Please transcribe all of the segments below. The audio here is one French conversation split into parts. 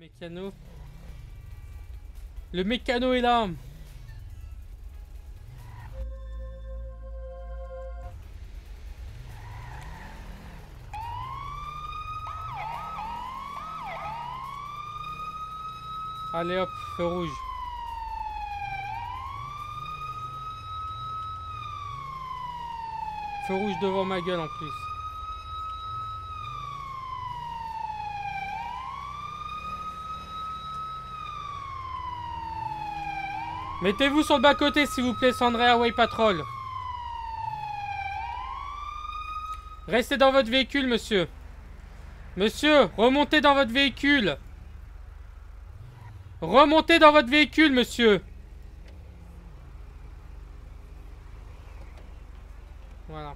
mécano. Le mécano est là. Allez hop, feu rouge. Feu rouge devant ma gueule en plus. Mettez-vous sur le bas-côté s'il vous plaît, Sandray Highway Patrol. Restez dans votre véhicule, monsieur. Monsieur, remontez dans votre véhicule. Remontez dans votre véhicule, monsieur. Voilà.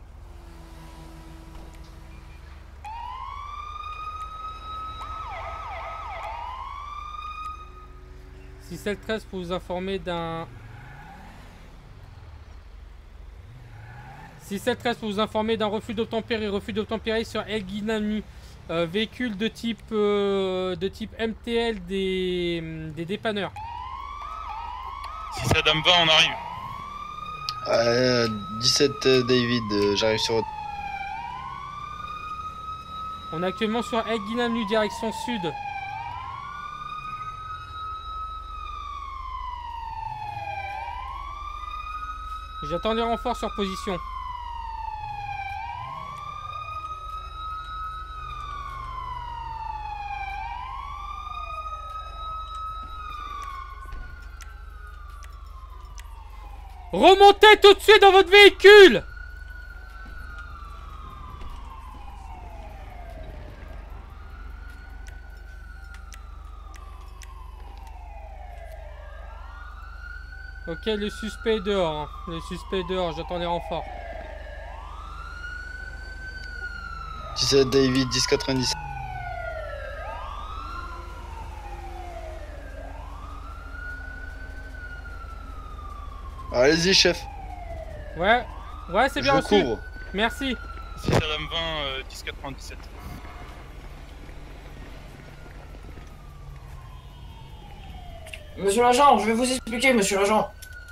Si c'est le 13 pour vous informer d'un... Si c'est le 13 pour vous informer d'un refus d'obtempérer sur Elgin Avenue. Véhicule de type MTL des dépanneurs. Si c'est Dame 20, on arrive. 17 David, j'arrive sur... On est actuellement sur Elgin Avenue, direction sud. J'attends les renforts sur position. Remontez tout de suite dans votre véhicule! Ok, le suspect est dehors. Hein. Le suspect est dehors, j'attends les renforts. 17 David, 1090. Allez-y, chef. Ouais, ouais, c'est bien Je reçu. couvre. Merci. Si c'est Dame 20, 1097. Monsieur l'agent, je vais vous expliquer, monsieur l'agent.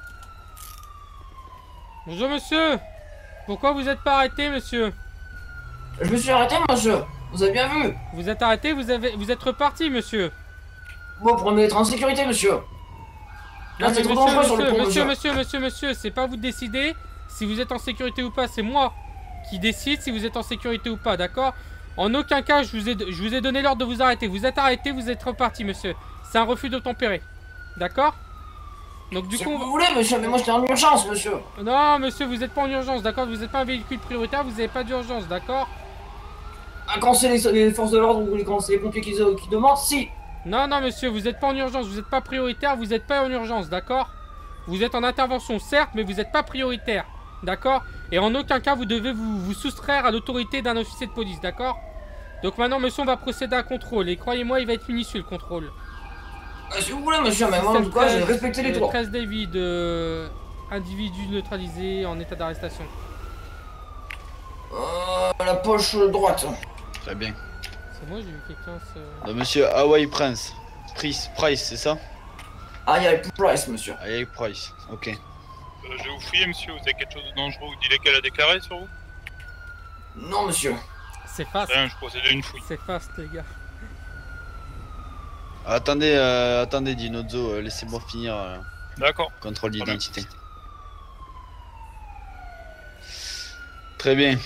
Bonjour, monsieur. Pourquoi vous n'êtes pas arrêté, monsieur? Je me suis arrêté, monsieur. Vous avez bien vu. Vous êtes arrêté, vous êtes reparti, monsieur. Bon, pour être en sécurité, monsieur. Là, Non, c'est mais trop dangereux sur le pont, monsieur, c'est pas vous de décider si vous êtes en sécurité ou pas, c'est moi qui décide si vous êtes en sécurité ou pas, d'accord? En aucun cas, je vous ai donné l'ordre de vous arrêter. Vous êtes arrêté, vous êtes reparti, monsieur. C'est un refus d'obtempérer, d'accord? Donc du Si coup... vous voulez, monsieur, mais moi j'étais en urgence, monsieur. Non, monsieur, vous n'êtes pas en urgence, d'accord? Vous n'êtes pas un véhicule prioritaire, vous n'avez pas d'urgence, d'accord? Ah, quand c'est les forces de l'ordre ou quand c'est les pompiers qui demandent, si. Non, non, monsieur, vous n'êtes pas en urgence, vous n'êtes pas prioritaire, vous n'êtes pas en urgence, d'accord? Vous êtes en intervention, certes, mais vous n'êtes pas prioritaire, d'accord? Et en aucun cas, vous devez vous soustraire à l'autorité d'un officier de police, d'accord? Donc maintenant, monsieur, on va procéder à un contrôle, et croyez-moi, il va être minutieux, le contrôle. Si vous voulez, monsieur, mais moi, en tout cas, j'ai respecté les tours. 13 David, individu neutralisé en état d'arrestation. La poche droite. Très bien. C'est moi, j'ai vu quelqu'un se... Monsieur Hawaii Price, c'est ça? Ah, il y a le Price, monsieur. Hawaii Price, ok. Je vais vous fouiller, monsieur. Vous avez quelque chose de dangereux ou d'illégal à déclarer sur vous? Non, monsieur. C'est fast. Rien, je procède à une fouille. C'est fast, les gars. Attendez, Dinozzo, laissez-moi finir. D'accord. Contrôle d'identité. Très bien.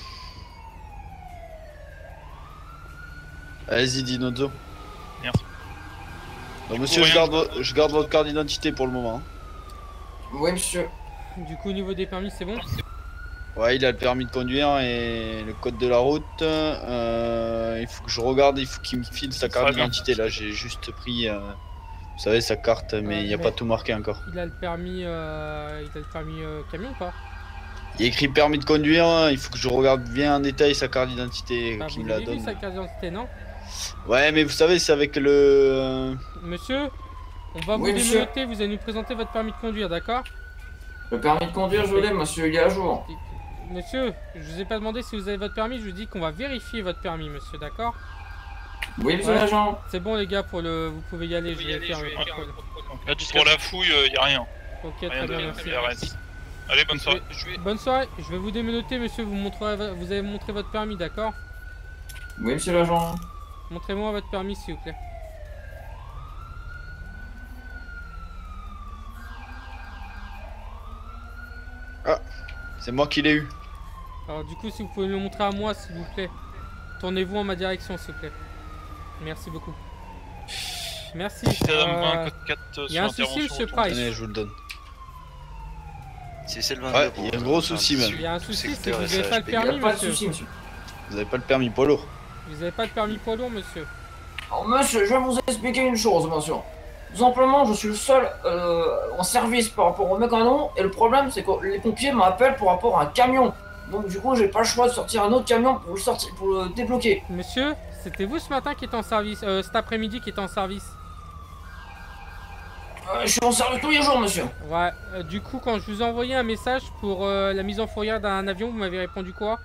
Allez-y, Dinozzo. Merci. Donc, monsieur, je garde votre carte d'identité pour le moment. Oui, monsieur. Du coup, au niveau des permis, c'est bon? Ouais, il a le permis de conduire et le code de la route. Il faut que je regarde, il faut qu'il me file sa carte d'identité. Là, j'ai juste pris, vous savez, sa carte, mais il n'y a pas tout marqué encore. Il a le permis, camion ou pas? Il y a écrit permis de conduire, il faut que je regarde bien en détail sa carte d'identité qui me la Vous avez vu donne. sa carte d'identité, non? Ouais, mais vous savez, c'est avec le... Monsieur, on va vous dénoter, vous allez nous présenter votre permis de conduire, d'accord? Le permis de conduire, je l'ai, monsieur, il est à jour. Monsieur, je vous ai pas demandé si vous avez votre permis, je vous dis qu'on va vérifier votre permis, monsieur, d'accord? Oui, monsieur Ouais. l'agent. C'est bon, les gars, pour le. Vous pouvez y aller, je vais faire le contrôle. Pour la fouille, y a rien. Ok, Rien très de bien, merci. RS. Allez, bonne soirée. Bonne soirée, je vais vous démenoter, monsieur. Vous avez montré votre permis, d'accord? Oui, monsieur l'agent. Montrez-moi votre permis, s'il vous plaît. Ah, c'est moi qui l'ai eu. Alors, du coup, si vous pouvez me le montrer à moi, s'il vous plaît. Tournez-vous en ma direction, s'il vous plaît. Merci beaucoup. Merci. Il y a un souci, monsieur Price. Tenez, je vous le donne. Si c'est le 22. Ouais, il y a un gros souci même. Il y a un souci, c'est que secteur vous n'avez pas le SHP. permis, Pas de monsieur. soucis, monsieur. Vous avez pas le permis poids lourd. Vous n'avez pas le permis poids lourd, monsieur. Alors, monsieur, je vais vous expliquer une chose, monsieur. Tout simplement, je suis le seul en service par rapport au mécano, et le problème, c'est que les pompiers m'appellent pour rapport à un camion. Donc, du coup, j'ai pas le choix de sortir un autre camion pour le débloquer. Monsieur, c'était vous ce matin qui était en service, cet après-midi qui était en service? Je suis en service tous les jours, monsieur. Ouais, du coup, quand je vous ai envoyé un message pour la mise en fourrière d'un avion, vous m'avez répondu quoi?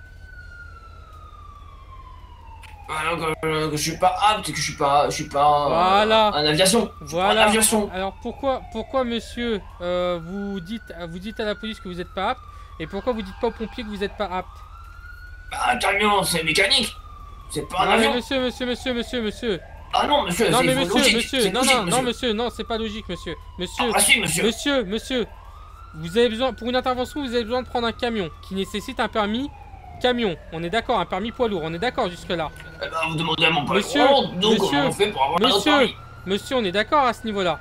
Que je suis pas apte, que je suis pas Voilà. en aviation. Je suis pas en Voilà. aviation. Alors pourquoi monsieur, vous dites à la police que vous n'êtes pas apte, et pourquoi vous dites pas aux pompiers que vous n'êtes pas apte? Bah, un camion, c'est mécanique. C'est pas un Non, mais avion. monsieur. Ah non, monsieur, Non c'est mais logique. monsieur, C'est non, logique, non, monsieur. non monsieur, non, c'est pas logique monsieur. Monsieur, Ah si, monsieur. monsieur, vous avez besoin, pour une intervention, vous avez besoin de prendre un camion qui nécessite un permis camion. On est d'accord, un permis poids lourd, on est d'accord jusque là. Eh ben, vous demandez à mon patron, Monsieur, donc monsieur, comment on fait pour avoir un autre Monsieur, permis? monsieur, on est d'accord à ce niveau-là.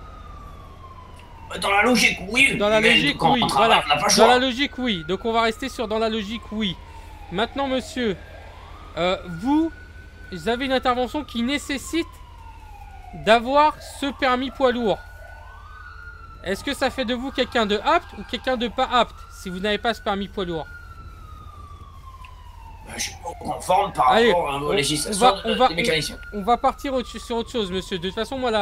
Dans la logique, oui. Dans la mais logique, quand oui, on travaille, voilà. on n'a pas le Dans la choix. logique, oui. Donc on va rester sur dans la logique, oui. Maintenant, monsieur, vous avez une intervention qui nécessite d'avoir ce permis poids lourd. Est-ce que ça fait de vous quelqu'un de apte ou quelqu'un de pas apte si vous n'avez pas ce permis poids lourd? Je suis pas conforme par Allez, rapport aux législations des mécaniciens. On va partir sur autre chose, monsieur. De toute façon, moi,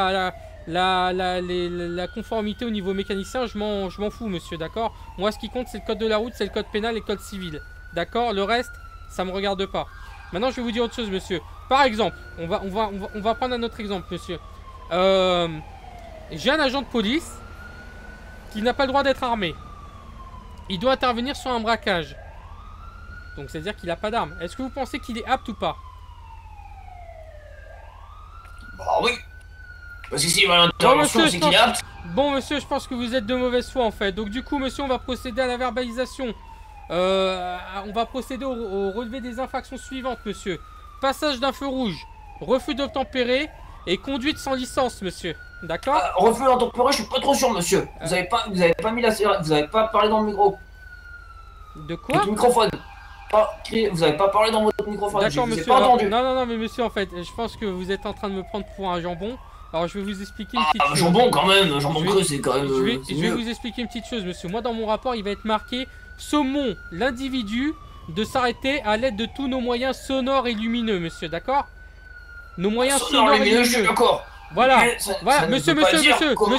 la conformité au niveau mécanicien, je m'en fous, monsieur, d'accord? Moi, ce qui compte, c'est le code de la route, c'est le code pénal et le code civil. D'accord? Le reste, ça me regarde pas. Maintenant, je vais vous dire autre chose, monsieur. Par exemple, on va prendre un autre exemple, monsieur. J'ai un agent de police qui n'a pas le droit d'être armé. Il doit intervenir sur un braquage. Donc, c'est-à-dire qu'il n'a pas d'arme. Est-ce que vous pensez qu'il est apte ou pas? Bah oui. Parce que s'il va à l'intervention, monsieur, c'est qu'il est apte. Bon, monsieur, je pense que vous êtes de mauvaise foi, en fait. Donc, du coup, monsieur, on va procéder à la verbalisation. On va procéder au relevé des infractions suivantes, monsieur. Passage d'un feu rouge, refus d'obtempérer et conduite sans licence, monsieur. D'accord? Refus d'intempérer, je suis pas trop sûr, monsieur. Vous avez pas mis vous avez pas parlé dans le micro. De quoi? Votre microphone. Vous avez pas parlé dans votre microphone. D'accord, Je vous ai monsieur. pas entendu. Non, mais monsieur, en fait, je pense que vous êtes en train de me prendre pour un jambon. Alors, je vais vous expliquer une petite chose. Jambon quand même, jambon Je vais- creux, c'est quand même. Je vais vous expliquer une petite chose, monsieur. Moi, dans mon rapport, il va être marqué saumon l'individu de s'arrêter à l'aide de tous nos moyens sonores et lumineux, monsieur, d'accord? Nos moyens sonores et je suis lumineux. d'accord. Voilà, Mais voilà, ça ne monsieur, veut pas dire comment-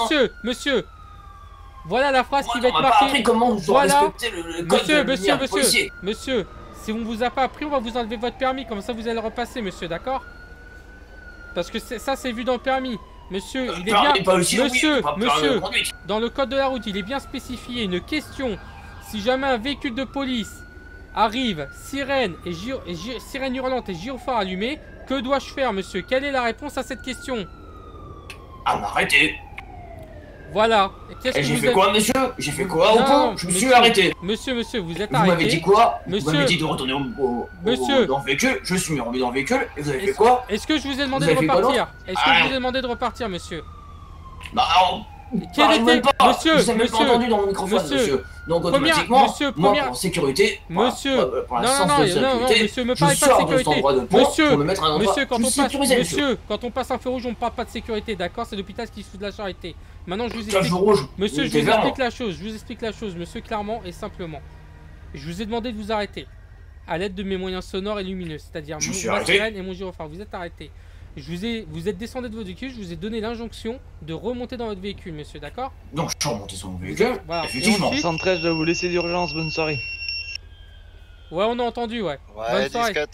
Voilà la phrase qui va On être m'a pas marquée. appris comment je dois Voilà. respecter le code de la lumière policier. Monsieur, si on vous a pas appris, on va vous enlever votre permis, comme ça vous allez le repasser, monsieur, d'accord? Parce que ça, c'est vu dans le permis. Monsieur, il est bien. Monsieur, dans le code de la route, il est bien spécifié une question. Si jamais un véhicule de police arrive, sirène sirène hurlante et gyrophare allumé, que dois-je faire, monsieur? Quelle est la réponse à cette question? Ah, m'arrêter. Voilà. Et j'ai fait quoi, monsieur? J'ai fait quoi au Non, pont? Je me monsieur, suis arrêté. Monsieur, vous êtes Vous m'avez arrêté. dit quoi? Monsieur. Vous m'avez dit de retourner dans le véhicule. Je suis remis dans le véhicule. Et vous avez fait quoi? Est-ce que je vous ai demandé Vous de avez fait quoi, repartir? Est-ce que je Ah. vous ai demandé de repartir, monsieur? Bah, alors. Quel Parlez était... même pas. Monsieur, Je vous ai même pas monsieur, entendu dans mon microphone, monsieur. Donc, automatiquement, moi, pour sécurité. Monsieur, pour la non, sens de sécurité, monsieur, me je parlez pas de sors de cet sécurité. endroit de pont Monsieur, pour me mettre à un endroit monsieur, plus sécurisé, monsieur. quand on passe un feu rouge, on ne parle pas de sécurité, d'accord? C'est l'hôpital qui se fout de la charité. Maintenant, je vous Tiens, explique. feu rouge. Monsieur, il je était vous vert, explique moi. la chose. Je vous explique la chose, monsieur, clairement et simplement. Je vous ai demandé de vous arrêter à l'aide de mes moyens sonores et lumineux, c'est-à-dire Je me suis ma arrêté. sirène et mon gyrophare. Vous êtes arrêté. Vous êtes descendu de votre véhicule, je vous ai donné l'injonction de remonter dans votre véhicule, monsieur, d'accord? Donc, je suis remonté sur mon véhicule. Voilà. Effectivement. Et ensuite- 113, je dois vous laisser d'urgence, bonne soirée. Ouais, on a entendu, ouais. Ouais, Bonne soirée. 10-4.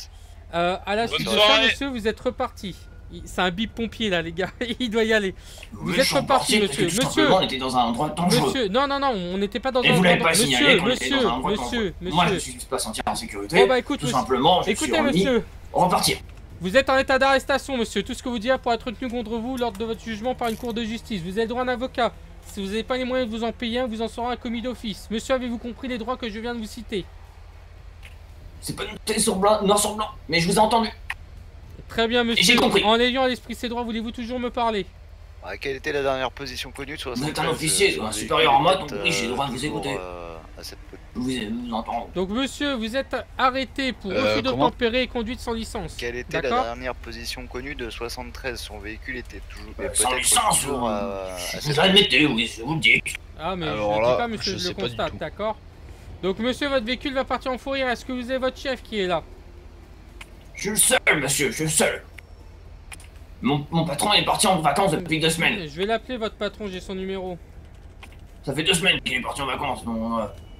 À la Bonne suite de ça, soirée. monsieur, vous êtes reparti. C'est un bip pompier là, les gars. Il doit y aller. Vous Oui, êtes je suis reparti, reparti parce que monsieur. tout Monsieur, simplement, on était dans un endroit dangereux. monsieur. Non, non, non, on n'était pas dans Et un vous l'avez endroit. pas signalé qu'on était Monsieur, dans un endroit monsieur, dangereux. Moi, je me monsieur. suis pas senti en sécurité. Bon bah écoute, Tout monsieur. simplement, je me Écoutez, suis remis. monsieur. Repartir. Vous êtes en état d'arrestation, monsieur. Tout ce que vous direz pourra être retenu contre vous lors de votre jugement par une cour de justice. Vous avez droit à un avocat. Si vous n'avez pas les moyens de vous en payer un, vous en sera un commis d'office. Monsieur, avez-vous compris les droits que je viens de vous citer? C'est pas noté sur blanc, noir sur blanc, mais je vous ai entendu. Très bien, monsieur. J'ai compris. En ayant à l'esprit ces droits, voulez-vous toujours me parler? Quelle était la dernière position connue de 73? Vous êtes un officier, un supérieur en mode, donc oui, j'ai le droit de vous toujours, écouter. à cette position. Je vous entends. Donc, monsieur, vous êtes arrêté pour refus comment d'obtempérer et conduite sans licence. Quelle était la D'accord. dernière position connue de 73? Son véhicule était toujours, Sans peut-être licence, toujours à vous cette admettez, oui, je vous le dis. Ah, mais Alors je ne là, dis pas, monsieur, je je sais le pas du constate, tout. d'accord? Donc, monsieur, votre véhicule va partir en fourrière. Est-ce que vous avez votre chef qui est là? Je suis le seul, monsieur, je suis le seul. Mon patron est parti en vacances depuis 2 semaines. Je vais l'appeler, votre patron, j'ai son numéro. Ça fait 2 semaines qu'il est parti en vacances, donc...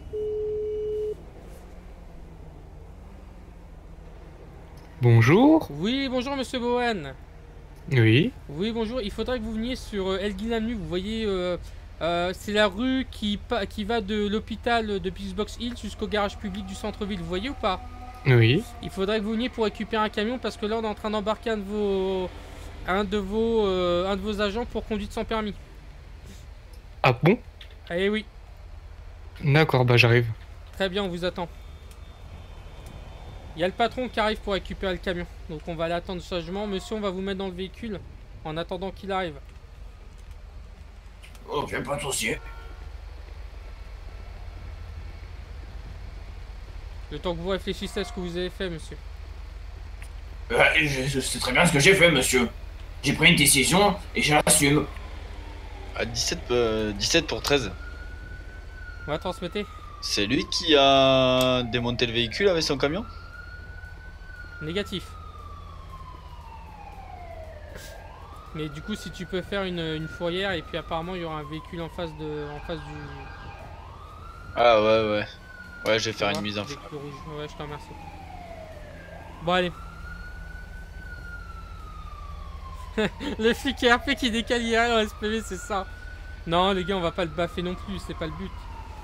Bonjour. Oui, bonjour, monsieur Bowen. Oui. Oui, bonjour. Il faudrait que vous veniez sur Elgin Avenue. Vous voyez, c'est la rue qui va de l'hôpital de Pixbox Hill jusqu'au garage public du centre-ville. Vous voyez ou pas? Oui. Il faudrait que vous veniez pour récupérer un camion parce que là, on est en train d'embarquer un de vos agents pour conduite sans permis. Ah bon? Eh oui, D'accord, bah j'arrive. très bien, on vous attend. Il y a le patron qui arrive pour récupérer le camion. Donc on va l'attendre sagement. Monsieur, on va vous mettre dans le véhicule en attendant qu'il arrive. Ok, pas de souci. Le temps que vous réfléchissez à ce que vous avez fait, monsieur. Je sais très bien ce que j'ai fait, monsieur. J'ai pris une décision et je l'assume. À 17 pour 13. On va transmettre. C'est lui qui a démonté le véhicule avec son camion? Négatif. Mais du coup, si tu peux faire une fourrière et puis apparemment il y aura un véhicule en face du. Ah ouais, ouais. Ouais, je vais faire Tu une vois, mise en véhicule rouge. Ouais, je te remercie. Bon, allez. Le flic RP qui décale IRL en SPV, c'est ça. Non, les gars, on va pas le baffer non plus, c'est pas le but.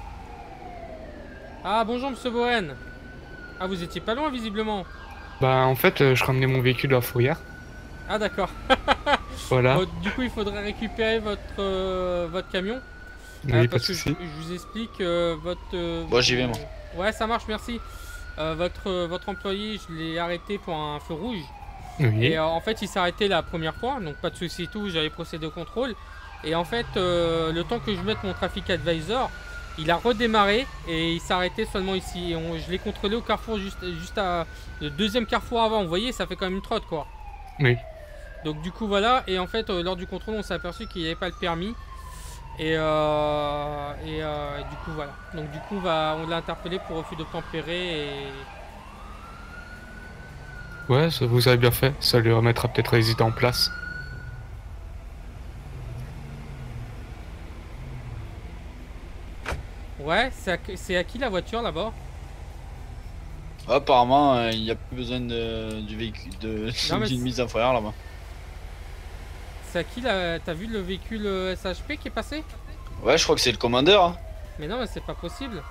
Ah, bonjour, monsieur Bohen. Ah, vous étiez pas loin, visiblement. Bah en fait, je ramenais mon véhicule à la fourrière. Ah, d'accord. Voilà. Bon, du coup, il faudrait récupérer votre camion. Oui, pas Parce de que soucis. je vous explique, votre... Bon, j'y vais, moi. Ouais, ça marche, merci. Votre employé, je l'ai arrêté pour un feu rouge. Oui. Et en fait, il s'est arrêté la première fois, donc pas de souci et tout, j'avais procédé au contrôle. Et en fait, le temps que je mette mon traffic advisor, il a redémarré et il s'est arrêté seulement ici. Et je l'ai contrôlé au carrefour juste à le deuxième carrefour avant. Vous voyez, ça fait quand même une trotte, quoi. Oui. Donc du coup voilà, et en fait lors du contrôle on s'est aperçu qu'il n'y avait pas le permis. Et du coup voilà. Donc du coup on l'a interpellé pour refus d'obtempérer et... Ouais, ça, vous avez bien fait. Ça lui remettra peut-être les idées en place. Ouais, c'est à qui la voiture là-bas? Apparemment, il n'y a plus besoin du véhicule, Non, mais d'une mise en fourrière là-bas. C'est à qui là? T'as vu le véhicule SHP qui est passé? Ouais, je crois que c'est le commandeur. Hein. Mais non, mais c'est pas possible.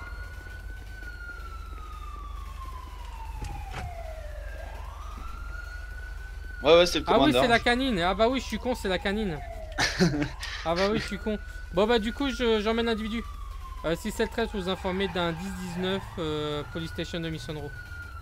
Ouais, ouais, c'est le Ah oui, commandeur. c'est la canine. Ah bah oui, je suis con, c'est la canine. Ah bah oui, je suis con. Bon bah du coup, j'emmène l'individu. 673 pour vous informer d'un 10-19 Police Station de Mission Row.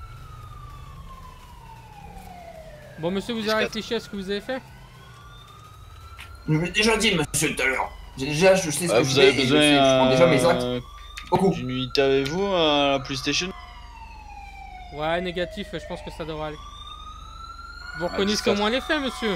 Bon monsieur, vous avez 10-4. réfléchi à ce que vous avez fait? Je l'ai déjà dit, monsieur, tout à l'heure. Je sais ce que Vous je avez fais et besoin je prends déjà mes actes. Beaucoup. d'une unité avec vous à la police station? Ouais, négatif, je pense que ça devrait aller. Vous Ah, reconnaissez au 10-4. moins les faits, monsieur?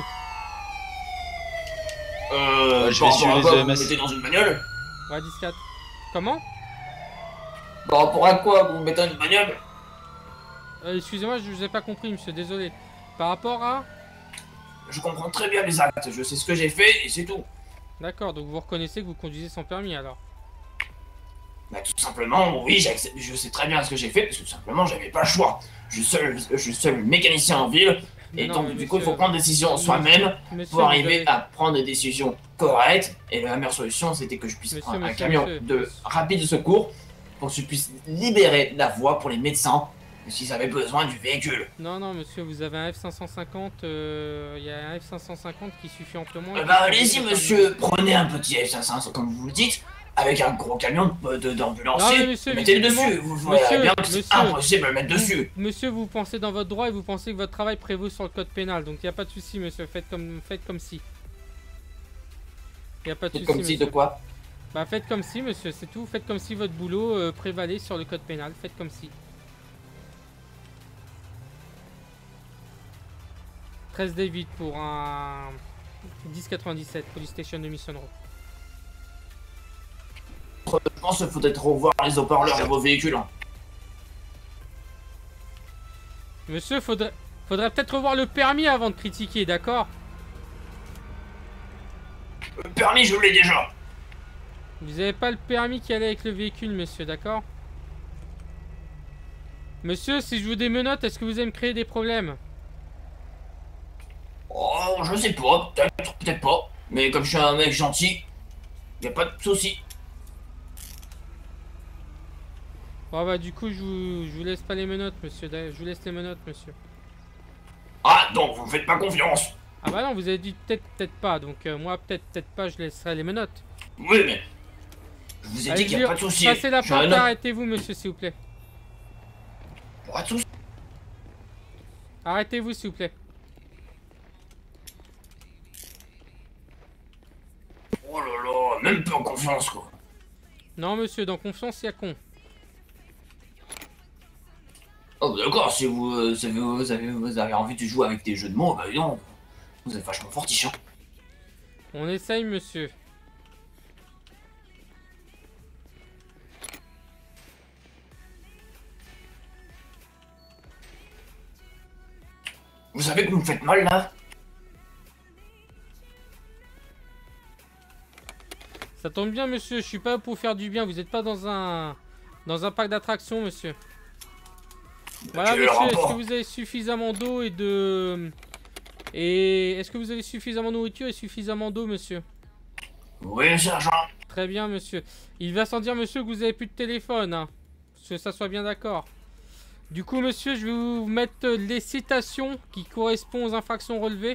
je Par vais suivre rapport à les quoi, vous EMS. me mettez dans une bagnole? Ouais, 10-4. Comment? Par rapport à quoi, vous me mettez dans une bagnole? Excusez-moi, je vous ai pas compris, monsieur, désolé. Par rapport à... Je comprends très bien les actes, je sais ce que j'ai fait et c'est tout. D'accord, donc vous reconnaissez que vous conduisez sans permis alors? Bah tout simplement, oui, je sais très bien ce que j'ai fait parce que tout simplement j'avais pas le choix. je suis seul mécanicien en ville. Et Non, donc, mais du coup, il monsieur- faut prendre des décisions soi-même Monsieur, pour vous arriver avez- à prendre des décisions correctes. Et la meilleure solution, c'était que je puisse prendre un camion de rapide secours pour que je puisse libérer la voie pour les médecins s'ils avaient besoin du véhicule. Non, non, monsieur, vous avez un F550, il y a un F550 qui suffit amplement. Bah, allez-y, monsieur, prenez un petit F500, comme vous le dites, avec un gros camion Non, mais d'ambulancier. monsieur, Mettez-le visiblement- dessus. Vous verrez bien que c'est monsieur, impossible de le mettre dessus. Monsieur, vous pensez dans votre droit et vous pensez que votre travail prévaut sur le code pénal. Donc, il n'y a pas de souci, monsieur. Faites comme si. Il n'y a pas de C'est souci, comme si monsieur. de quoi? Bah, faites comme si, monsieur, c'est tout. Faites comme si votre boulot prévalait sur le code pénal. Faites comme si. 13 David pour un 1097 Police Station de Mission Road. Je pense qu'il faut peut-être revoir les haut-parleurs de vos véhicules. Hein. Monsieur, faudrait peut-être revoir le permis avant de critiquer, d'accord? Le permis, je l'ai déjà. Vous avez pas le permis qui allait avec le véhicule, monsieur, d'accord? Monsieur, si je vous démenote, est-ce que vous allez me créer des problèmes? Oh, je sais pas, peut-être pas. Mais comme je suis un mec gentil, y a pas de souci. Bon bah du coup je vous laisse pas les menottes, monsieur. Je vous laisse les menottes, monsieur. Ah, donc vous me faites pas confiance. Ah bah non, vous avez dit peut-être pas. Donc moi peut-être pas, je laisserai les menottes. Oui, mais je vous ai dit qu'il y a pas de souci. Passez la Je suis un porte et homme. arrêtez-vous, monsieur, s'il vous plaît. Pas de souci. Arrêtez-vous, s'il vous plaît. Oh là là, même pas en confiance quoi. Non, monsieur, dans confiance, il y a con. Oh d'accord, si vous avez envie de jouer avec des jeux de mots, bah non, vous êtes vachement fortiche. Hein. On essaye, monsieur. Vous savez que vous me faites mal là? Ça tombe bien, monsieur, je suis pas pour faire du bien. Vous êtes pas dans un parc d'attractions, monsieur. Voilà, Quel est le monsieur, est-ce rapport? que vous avez suffisamment d'eau et de... Et est-ce que vous avez suffisamment de nourriture et suffisamment d'eau, monsieur? Oui, sergent. Très bien, monsieur. Il va sans dire, monsieur, que vous avez plus de téléphone, hein. Que ça soit bien d'accord. Du coup, monsieur, je vais vous mettre les citations qui correspondent aux infractions relevées.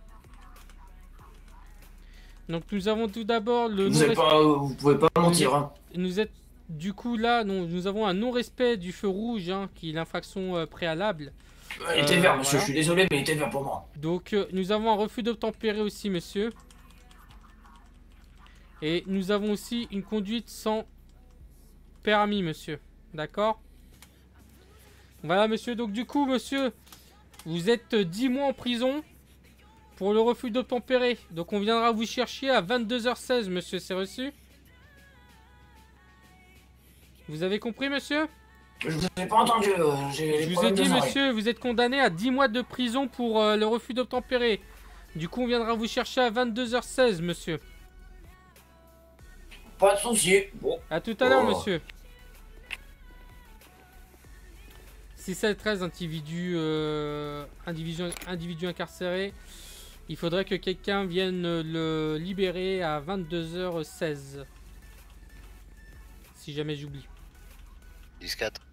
Donc, nous avons tout d'abord le... Vous pouvez pas mentir. Hein. Nous êtes du coup là, nous avons un non-respect du feu rouge, hein, qui est l'infraction préalable. Il était vert, monsieur, voilà. je suis désolé, mais il était vert pour moi. Donc nous avons un refus d'obtempérer aussi, monsieur. Et nous avons aussi une conduite sans permis, monsieur. D'accord? Voilà, monsieur. Donc du coup, monsieur, vous êtes 10 mois en prison pour le refus d'obtempérer. Donc on viendra vous chercher à 22h16, monsieur. C'est reçu? Vous avez compris, monsieur? Je vous ai pas entendu, j'ai Je vous ai dit, monsieur, vous êtes condamné à 10 mois de prison pour le refus d'obtempérer. Du coup, on viendra vous chercher à 22h16, monsieur. Pas de soucis. Bon. A tout à l'heure, Oh. monsieur. 613 individu incarcéré. Il faudrait que quelqu'un vienne le libérer à 22h16. Si jamais j'oublie. 10-4.